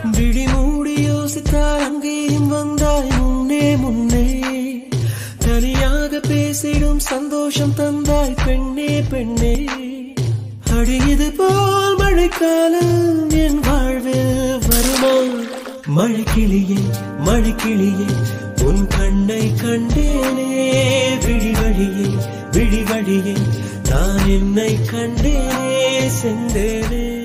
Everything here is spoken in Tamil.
விழி மூடி யோசித்தால் அங்கேயும் வந்தாய் முன்னே முன்னே தனியாக பேசிடும் சந்தோஷம் தந்தாய் பெண்ணே பெண்ணே அடியது போல் மழைக்காலம் என் வாழ்வில் வருமா மழைக்கிளியே மழைக்கிளியே உன் கண்ணை கண்டேனே விழிவழியே விழிவழியே நான் என்னை கண்டேனே செந்தேனே